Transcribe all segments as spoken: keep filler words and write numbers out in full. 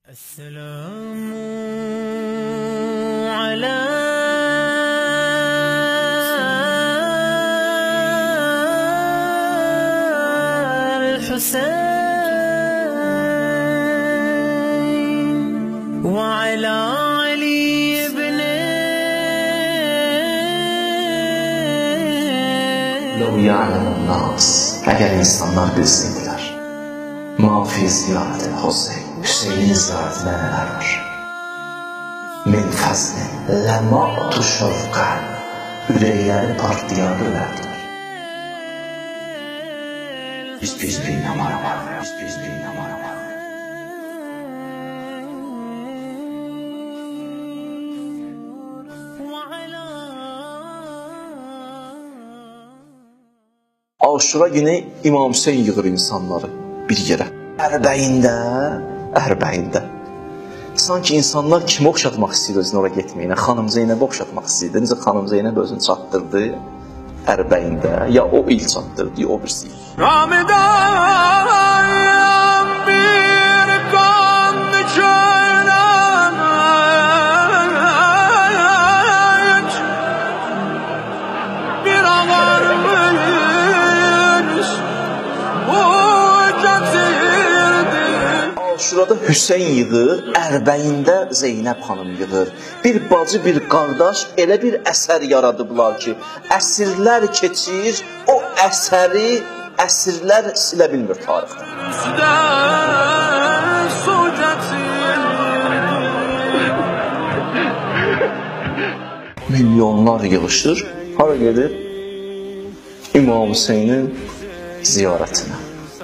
السلام على الحسين وعلى علي بن لو يعلم الناس eğer insanlar bilsinler ma fi ziyareti Hüseyin Hüseyin'in ziyaretine neler var? Min fazlin lema'tu şevkan ürəkləri partlayardılar. Biz biz bin namara var, biz biz bin namara var. Aşura günü İmam Hüseyin yığır insanları bir yerə. Ərbəyində, ərbəyində. Sanki insanlar kimi oxşatmaq istəyir özünü oraya getməyinə, xanım Zeynəbə oxşatmaq istəyirdi. Necə xanım Zeynəb özünü çatdırdı ərbəyində, ya o il çatdırdı, ya o birisi il. Ramidayım bir qanlı çölək, bir ağarmış bu cəzirdi. Aşurada Hüseyin yığır, ərbəyində Zeynəb xanım yığır. Bir bacı, bir qardaş elə bir əsər yaradıblar ki, əsrlər keçir, o əsəri əsrlər silə bilmir tarixdən. Milyonlar yığışır, hara gedir? İmam Hüseynin ziyarətinə.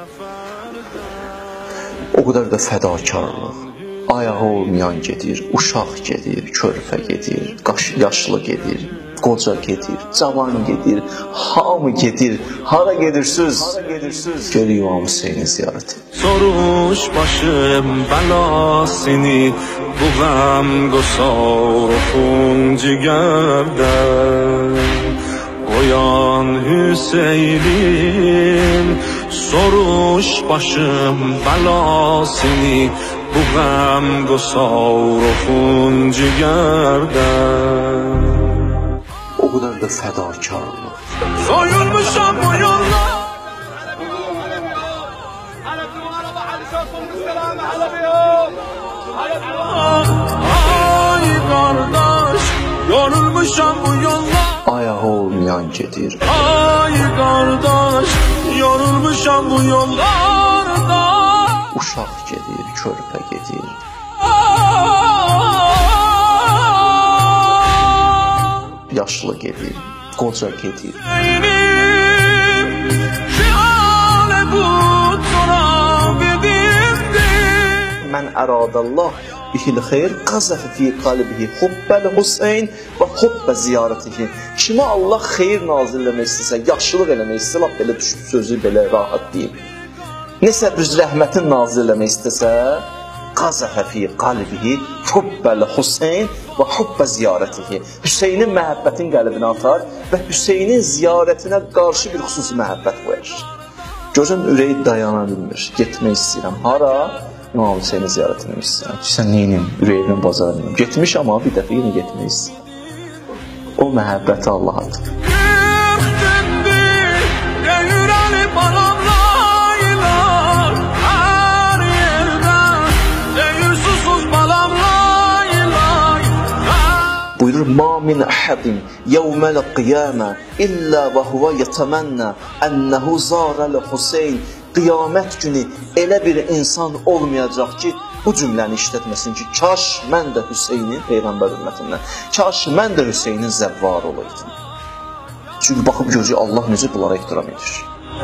O qədər də fədakarlıq, ayağı olmayan gedir, uşaq gedir, körpə gedir, yaşlı gedir, qoca gedir, cavan gedir, hamı gedir. Hara gedirsiniz? Hara gedirsiniz? Gel İmam Hüseynin ziyarəti. Soruş başım bəlasını, bu qəm qosarxun cigərdən. Oyan Hüseynim, soruş başım bəlasını, bu qəm qosarxun cigərdən. O qədər də fədakarlıq. Soyulmuşam bu yollar. Ay qardaş, yorulmuşam bu yollar. Ayağı olmayan gedir. Ay qardaş, yorulmuşam bu yollarda. Uşaq gedir, körpə gedir. Yaşlı gedir, qoca gedir. Mən əradəllah bihil xeyr qazəfi fi qalbihi hubbəl Hüseyin və hubbə ziyarətihi. Kimə Allah xeyir nazil eləmək istəsə, yaxşılıq eləmək istəsə, laf belə düşüb sözü belə rahat deyim. Nəsə bir rəhmətin nazil eləmək istəsə, qazəfə fi qalbihi hubbəl Hüseyin və hubbə ziyarətihi. Hüseynin məhəbbətin qəlbinə atar və Hüseynin ziyarətinə qarşı bir xüsusi məhəbbət qoyar. Görürəm, ürəyi dayana bilmir, getmək istəyirəm. Hara? İmam Hüseynin ziyarətini istəyirəm. Sən neynim, ürəyimin bazarınım. Getmiş amma bir dəfə yenə getmək istəyirəm. O məhəbbəti Allah adır. Buyurur, ma min əhədin yevməl qiyamə illə və huvə yətəmənnə ənəhu zarəl Hüseyin. Qiyamət günü elə bir insan olmayacaq ki, bu cümləni işlətməsin ki, kaş mən də Hüseynin, Peyğəmbər ümmətindən, kaş mən də Hüseynin zəvvar olaydım. Çünki baxıb görəcək Allah necə bunlara ehtiram edir.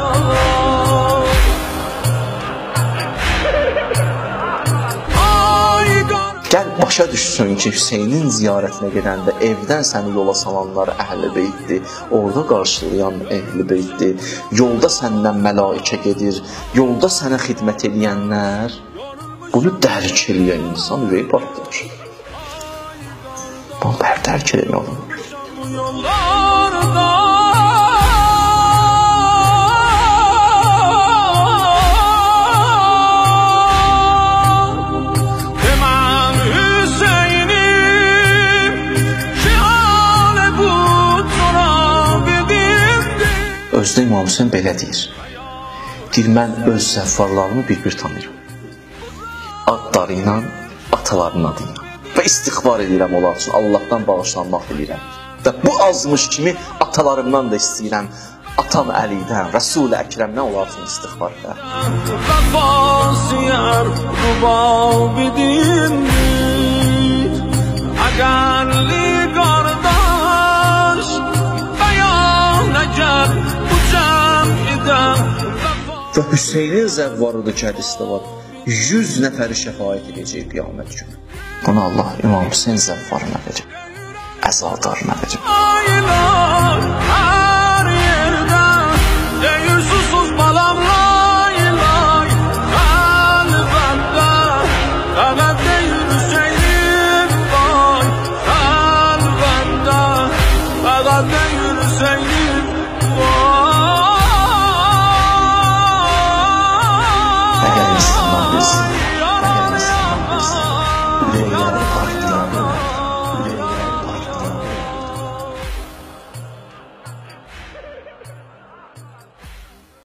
Gəl başa düşsün ki, Hüseynin ziyarətinə gedəndə evdən səni yola salanlar əhl-i beytdir, orada qarşılayan əhl-i beytdir, yolda səndən mələikə gedir, yolda sənə xidmət edənlər, bunu dərk eləyən insan ürəyi partlayır. Bunu dərk eləyən olur. Usta İmam Hüseyin belə deyir. Deyir, mən öz zəvvarlarımı bir-bir tanıyıram. Adları ilə, atalarının adı ilə. Və istiğfar edirəm onlar üçün, Allahdan bağışlanmaq edirəm. Və bu azmış kimi atalarımdan da istəyirəm. Atam Əlidən, Rəsul-i Əkrəmdən onlar üçün istiğfar edirəm. Vəfasiyər rubabidindir, əgərli qardaş, bəyan əgər bu cəm'idən. Və Hüseynin zəvvarıdır ki, hədisdə var. yüz nəfəri şəfayət edəcək qiyamət günü. Bunu Allah İmam Hüseyin zəvvarına verəcək. Əzadarına verəcək.